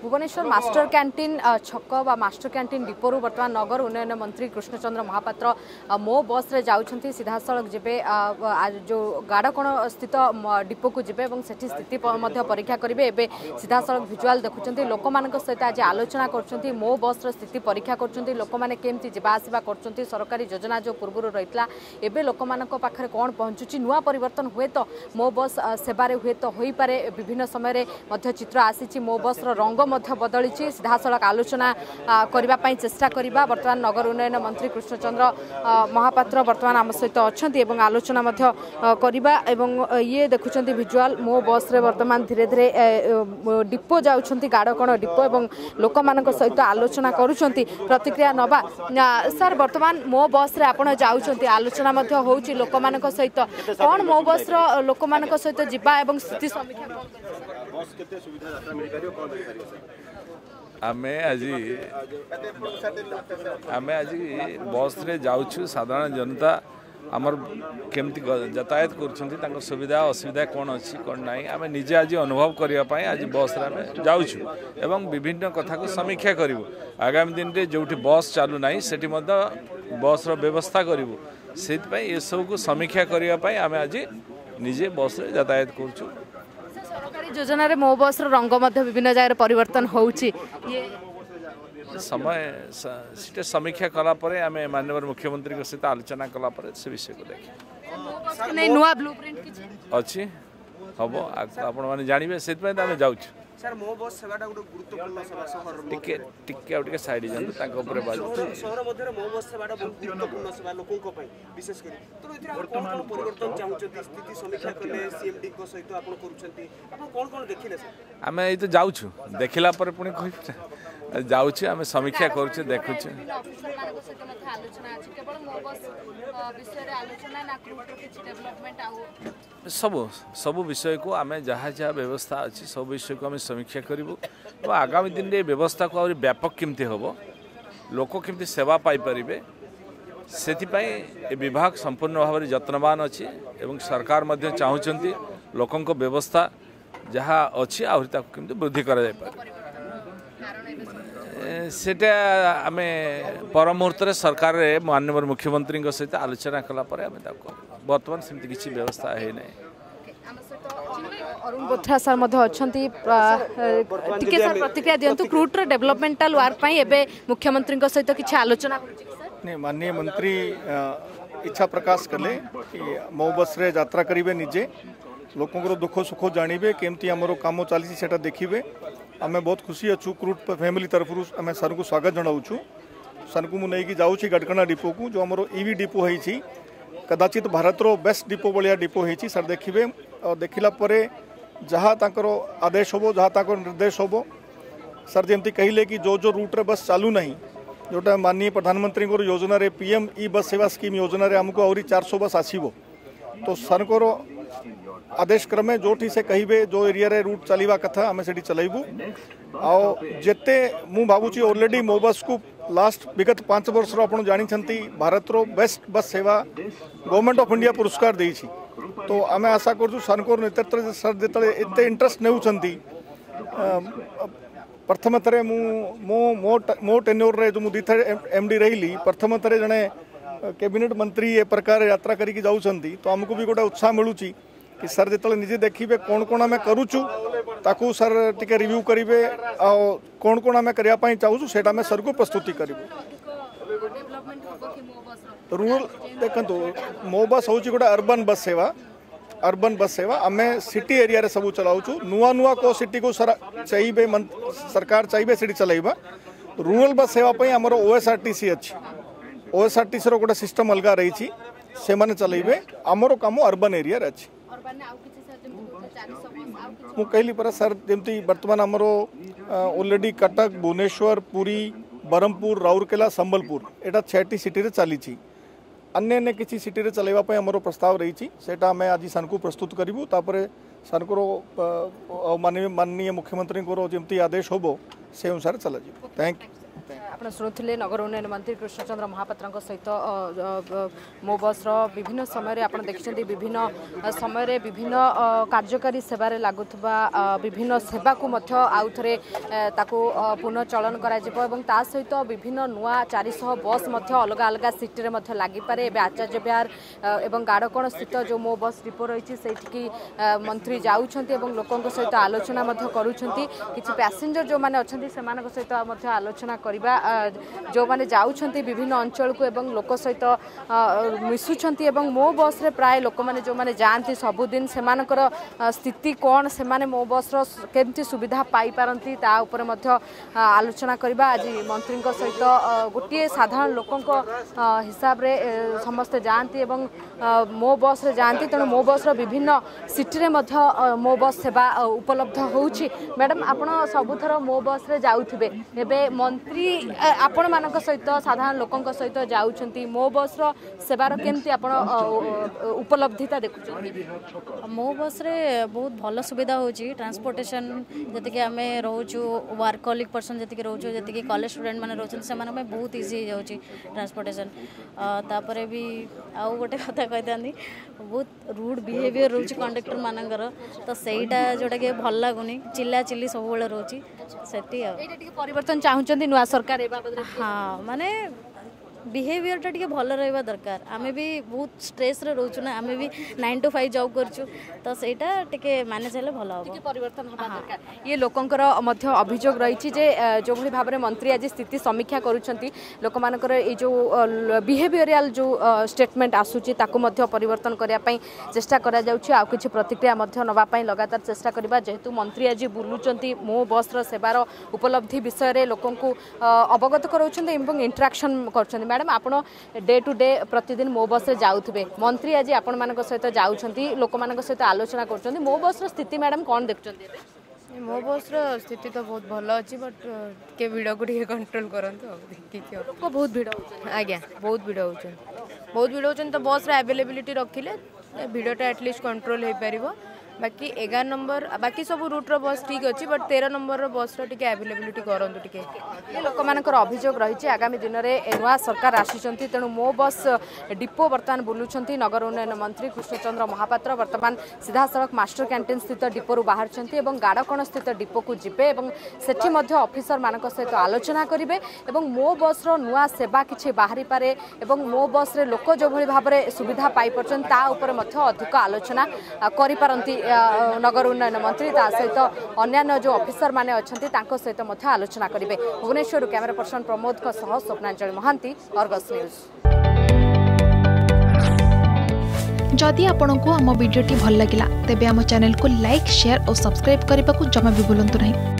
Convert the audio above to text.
Bhubaneswar master canteen छक बा master canteen डिपोरु वर्तमान नगर उन्नयन मंत्री कृष्ण चंद्र महापात्र मो बस रे जाउछंती सीधा सड़क जेबे जो गाड़कोण स्थित डिपो को जेबे एवं सेठी स्थिति मध्य परीक्षा करेंगे एबे सीधा सड़क भिजुआल देखुंती लोक मान सहित आज आलोचना कर मो बस स्थिति परीक्षा कर लोक मैंने केमती जावासवा कर सरकारी योजना जो पूर्व रही एबे लोक मान पाखे कौन पहुंचुची नुआ परिवर्तन हुए तो मो बस सेवारे हुए तो हो पारे विभिन्न समय चित्र आसी मो बस रंग बदली सीधा सड़क आलोचना करने चेष्टा करवा बर्तमान नगर उन्नयन मंत्री कृष्ण चंद्र महापात्र बर्तमान आम सहित अच्छा आलोचना करवा ये देखुं भिजुआल मो बस रे वर्तमान धीरे धीरे डिपो जाउछंती गाड़कोण डिपो एवं लोक मान सहित आलोचना करुछंती प्रतिक्रिया नवा सर वर्तमान मो बस रे आपण जाउछंती आलोचना मध्य होउची लोक मान सहित कौन मो बस रो लोक मान सहित जिबा एवं स्थिति समीक्षा बस केते सुविधा यात्रा मिल करियो कोन मिल करियो सर आमे आज बस रे जाउछु साधारण जनता आमर केमती यातायात कर सुविधा असुविधा कौन अच्छी कौन ना आम निजे आज अनुभव करने आज बस रे जाऊँ एवं विभिन्न कथा को समीक्षा करूँ आगामी दिन में जो बस चलू ना से बस व्यवस्था करूँ से ये सब को समीक्षा करने आम आज निजे बस रे यातायात करूँ सरकारी योजना रे मो बस रंग विभिन्न जगह परिवर्तन होउची समय सीटे समीक्षा कलापर आम माननीय मुख्यमंत्री सहित आलोचना कलापर से विषय को देखिए नुआ ब्लूप्रिंट अच्छी हम आपण मैंने जानवे से आम जाऊँ सर मो बस सेवाटा गोटे गुरुत्वपूर्ण सेवा शहर टिके टिके आउ टिके साइड जानते ताको ऊपर बाजू शहर मध्य मो बस सेवाटा बहुत गुरुत्वपूर्ण सेवा लोकों को पई विशेष करी तो एथि कोन कोन परिवर्तन चाहउछथि स्थिति समीक्षा करले सीएमडी को सहित आपण करूछथि आपण कोन कोन देखिले सर आमे ए तो जाउछु देखिला पर पुनी कहि जाउछु आमे समीक्षा करूछु देखुछु ऑफिसर मानको सहित मथ आलोचना अछि केवल मो बस विषय रे आलोचना ना क्रूटर किछ डेवलपमेंट आउ सब विषय को आम जहाँ जहाँ व्यवस्था अच्छी सब विषय को आम समीक्षा करूँ तो आगामी दिन में व्यवस्था को आहुरी व्यापक केमती हम लोक केमती सेवा पाइपर से विभाग संपूर्ण भाव में यत्नवान अच्छी एवं सरकार मध्य चाहूँगी लोकों व्यवस्था जहाँ अच्छी आहरी केमती वृद्धि कर सेटा आम पर मुहूर्त सरकार माननीय मुख्यमंत्री सहित आलोचना कलापर आम बर्तमान सेमती किसी व्यवस्था है ना अरुण बोथरा सर अच्छा टिके सर प्रतिक्रिया दिंतु क्रूटर डेवलपमेंटल वर्क पई एबे मुख्यमंत्री सहित किसी आलोचना नहीं माननीय मंत्री इच्छा प्रकाश कले कि मो बस रे यात्रा करेंगे निजे लोकों दुख सुख जानवे केमती आमर कम चली सेटा देखिए आम बहुत खुशी अच्छु क्रूट फैमिली तरफ आम सर को स्वागत जनाऊँ सर को मुझे जाऊँगी गाड़कोण डिपो को जो आमर ईवी डिपो है कदाचित भारत रो बेस्ट डिपो भाया डिपो है सर देखिए देखला जहाँ तांकर आदेश हो जहाँ तांकर निर्देश हो सर जमती कहले कि जो रूट रे बस चालू नहीं जोटा माननीय प्रधानमंत्री को योजना रे पीएम ई बस सेवा स्कीम योजना रे हमको आहरी 400 बस आसीबो तो सर को आदेश क्रमे जोठी से कहिबे जो एरिया रे रूट चलवा कथा आम से चलैबू आते मु भावुची ऑलरेडी मो बस को लास्ट विगत 5 वर्ष आप जानी भारत रो बेस्ट बस सेवा गवर्नमेंट ऑफ इंडिया पुरस्कार देइछि तो आम आशा करूँ सर को नेतृत्व सर जो एत इंटरेस्ट नेउछंती प्रथम थे मो टेन्योर रे जो मुझे एमडी रही प्रथम थे जड़े कैबिनेट मंत्री ए प्रकार यात्रा करी जाउछंती तो आमको भी गोटे उत्साह मिलूँ कि सर जो निजे देखिए कौन कौन आम करूँ ताकू सर टिके रिव्यू करेंगे कौन कौन आम करने चाहूँ से सर को प्रस्तुति करूँ रूरल देखो मो बस हूँ गोटे अर्बन बस सेवा आम सिटी एरिया रे सब चलाऊँ नुआ नुआ को सिटी को चाहिए सरकार चाहिए सीटी चलाइबा रूरल बस सेवा आमर ओएसआरटीसी अच्छी ओएसआरटीसी रो गोटे सिस्टम अलग रही से माने चलाइबे आमर काम अर्बन एरिया रे अच्छी मु कहली पर सर जमती वर्तमान आमर ऑलरेडी कटक भुवनेश्वर पुरी बरहमपुर राउरकेला संबलपुर एटा 6टी सिटी रे चली अन्य अन्य किसी सिटी रे चलाइबा आमर प्रस्ताव रही सेटा आम आज सर को प्रस्तुत करूँ तापर सर को माननीय मुख्यमंत्री जमती आदेश होबो से अनुसार चला थैंक यू। ଆପଣ ଶୁଣୁଥିଲେ ନଗର ଉନ୍ନୟନ ମନ୍ତ୍ରୀ କୃଷ୍ଣ ଚନ୍ଦ୍ର ମହାପାତ୍ରଙ୍କ ସହିତ ମୋ ବସ୍ର ବିଭିନ୍ନ ସମୟରେ ଆପଣ ଦେଖିଛନ୍ତି ବିଭିନ୍ନ ସମୟରେ ବିଭିନ୍ନ କାର୍ଯ୍ୟକାରୀ ସେବାରେ ଲାଗୁଥିବା ବିଭିନ୍ନ ସେବାକୁ ମଧ୍ୟ ଆଉ ଥରେ ତାକୁ ପୁନଃଚଳନ କରାଯିବ ଏବଂ ତା ସହିତ ବିଭିନ୍ନ ନୂଆ 400 ବସ୍ ମଧ୍ୟ ଅଲଗା ଅଲଗା ସିଟିରେ ମଧ୍ୟ ଲାଗିପାରେ। ଏବେ ଆଚାର୍ଯ୍ୟ ବିହାର ଏବଂ ଗାଡ଼କଣ ସ୍ଥିତ ଯେଉଁ ମୋ ବସ୍ ଡିପୋ ରହିଛି ସେଇଠିକି ମନ୍ତ୍ରୀ ଯାଉଛନ୍ତି ଏବଂ ଲୋକଙ୍କ ସହିତ ଆଲୋଚନା ମଧ୍ୟ କରୁଛନ୍ତି। କିଛି ପ୍ୟାସେଞ୍ଜର ଯେଉଁମାନେ ଅଛନ୍ତି ସେମାନଙ୍କ ସହିତ ମଧ୍ୟ ଆଲୋଚନା କରିବା ଯେଉଁମାନେ ଯାଉଛନ୍ତି ବିଭିନ୍ନ ଅଞ୍ଚଳକୁ ଏବଂ ଲୋକ ସହିତ ମିଶୁଛନ୍ତି ଏବଂ ମୋ ବସ୍ରେ ପ୍ରାୟ ଲୋକମାନେ ଯେଉଁମାନେ ଯାଆନ୍ତି ସବୁଦିନ ସେମାନଙ୍କର ସ୍ଥିତି କ'ଣ, ସେମାନେ ମୋ ବସ୍ର କେମିତି ସୁବିଧା ପାଇପାରନ୍ତି ତା ଉପରେ ମଧ୍ୟ ଆଲୋଚନା କରିବା। ଆଜି ମନ୍ତ୍ରୀଙ୍କ ସହିତ ଗୋଟିଏ ସାଧାରଣ ଲୋକଙ୍କ ହିସାବରେ ସମସ୍ତେ ଯାଆନ୍ତି ଏବଂ ମୋ ବସ୍ରେ ଯାଆନ୍ତି, ତେଣୁ ମୋ ବସ୍ର ବିଭିନ୍ନ ସିଟିରେ ମଧ୍ୟ ମୋ ବସ୍ ସେବା ଉପଲବ୍ଧ ହେଉଛି। ମ୍ୟାଡ଼ାମ୍ ଆପଣ ସବୁଥର ମୋ ବସ୍ରେ ଯାଉଥିବେ, ଏବେ ମନ୍ତ୍ରୀ ଆପଣମାନଙ୍କ ସହିତ ସାଧାରଣ ଲୋକଙ୍କ ସହିତ ଯାଉଛନ୍ତି, ମୋ ବସ୍ର ସେବାର କେମିତି ଆପଣ ଉପଲବ୍ଧିତା ଦେଖୁଛନ୍ତି? ମୋ ବସ୍ରେ ବହୁତ ଭଲ ସୁବିଧା ହେଉଛି ଟ୍ରାନ୍ସପୋର୍ଟେସନ୍, ଯେତିକି ଆମେ ରହୁଛୁ ୱାର୍କହୋଲିକ୍ ପର୍ସନ୍ ଯେତିକି ରହୁଛୁ, ଯେତିକି କଲେଜ ଷ୍ଟୁଡେଣ୍ଟ ମାନେ ରହୁଛନ୍ତି ସେମାନଙ୍କ ପାଇଁ ବହୁତ ଇଜି ହେଇଯାଉଛି ଟ୍ରାନ୍ସପୋର୍ଟେସନ୍। ତାପରେ ବି ଆଉ ଗୋଟେ କଥା କହିଥାନ୍ତି, ବହୁତ ରୁଡ୍ ବିହେଭିଅର ରହୁଛି କଣ୍ଡକ୍ଟର ମାନଙ୍କର, ତ ସେଇଟା ଯେଉଁଟାକି ଭଲ ଲାଗୁନି, ଚିଲ୍ଲା ଚିଲ୍ଲି ସବୁବେଳେ ରହୁଛି ସେଠି। ଆଉ ଏଇଟା ଟିକେ ପରିବର୍ତ୍ତନ ଚାହୁଁଛନ୍ତି ନୂଆ ସରକାର ଏ ବାବଦରେ? ହଁ, ମାନେ ବିହେଭିଅରଟା ଟିକେ ଭଲ ରହିବା ଦରକାର। ଆମେ ବି ବହୁତ ଷ୍ଟ୍ରେସ୍ରେ ରହୁଛୁ ନା, ଆମେ ବି 9 to 5 ଜବ୍ କରୁଛୁ, ତ ସେଇଟା ଟିକେ ମ୍ୟାନେଜ୍ ହେଲେ ଭଲ ହେବ, ପରିବର୍ତ୍ତନ ହେବା ଦରକାର। ଇଏ ଲୋକଙ୍କର ମଧ୍ୟ ଅଭିଯୋଗ ରହିଛି ଯେ ଯେଉଁଭଳି ଭାବରେ ମନ୍ତ୍ରୀ ଆଜି ସ୍ଥିତି ସମୀକ୍ଷା କରୁଛନ୍ତି, ଲୋକମାନଙ୍କର ଏଇ ଯେଉଁ ବିହେଭିଅରାଲ ଯେଉଁ ଷ୍ଟେଟମେଣ୍ଟ ଆସୁଛି ତାକୁ ମଧ୍ୟ ପରିବର୍ତ୍ତନ କରିବା ପାଇଁ ଚେଷ୍ଟା କରାଯାଉଛି। ଆଉ କିଛି ପ୍ରତିକ୍ରିୟା ମଧ୍ୟ ନେବା ପାଇଁ ଲଗାତାର ଚେଷ୍ଟା କରିବା, ଯେହେତୁ ମନ୍ତ୍ରୀ ଆଜି ବୁଲୁଛନ୍ତି ମୋ ବସ୍ର ସେବାର ଉପଲବ୍ଧି ବିଷୟରେ ଲୋକଙ୍କୁ ଅବଗତ କରାଉଛନ୍ତି ଏବଂ ଇଣ୍ଟରାକ୍ସନ୍ କରୁଛନ୍ତି। ମ୍ୟାଡ଼ାମ୍ ଆପଣ ଡେ ଟୁ ଡେ ପ୍ରତିଦିନ ମୋ ବସ୍ରେ ଯାଉଥିବେ, ମନ୍ତ୍ରୀ ଆଜି ଆପଣମାନଙ୍କ ସହିତ ଯାଉଛନ୍ତି, ଲୋକମାନଙ୍କ ସହିତ ଆଲୋଚନା କରୁଛନ୍ତି, ମୋ ବସ୍ର ସ୍ଥିତି ମ୍ୟାଡ଼ାମ୍ କ'ଣ ଦେଖୁଛନ୍ତି? ମୋ ବସ୍ର ସ୍ଥିତି ତ ବହୁତ ଭଲ ଅଛି, ବଟ୍ ଟିକେ ଭିଡ଼କୁ ଟିକେ କଣ୍ଟ୍ରୋଲ କରନ୍ତୁ ଆଉ ଦେଖିକି। ଲୋକ ବହୁତ ଭିଡ଼ ହେଉଛନ୍ତି? ଆଜ୍ଞା, ବହୁତ ଭିଡ଼ ହେଉଛନ୍ତି, ତ ବସ୍ର ଆଭେଲେବିଲିଟି ରଖିଲେ ଭିଡ଼ଟା ଆଟଲିଷ୍ଟ କଣ୍ଟ୍ରୋଲ ହେଇପାରିବ। बाकी 11 नंबर बाकी सब रूट्र बस ठीक अच्छी बट 13 नंबर बस टे आवेलेबिलिटी करूँ टे लोक अभियोग रही आगामी दिन में नुआ सरकार आसी तेणु मो बस डिपो बर्तमान बुलूं नगर उन्नयन मंत्री कृष्ण चंद्र महापात्र बर्तमान सीधा सड़क मास्टर कैंटीन स्थित डिपो बाहर गाड़कण स्थित डिपो को जीवे सेठी ऑफिसर मान सहित आलोचना करेंगे मो बस नुआ सेवा किसी बाहरी पारे मो बस रे लोक जो भाव में सुविधा पाइपर अधिक आलोचना करिपारंती नगर उन्नयन मंत्री सहित अन्य जो ऑफिसर माने अच्छी सहित आलोचना करेंगे। Bhubaneswar camera person Pramod Swapnanjali Mahanti, Argus news. जदि आपंक आम भिडी भल लगा तेब आम चैनल को लाइक, शेयर और सब्सक्राइब करने को जमा भी भूलु नहीं।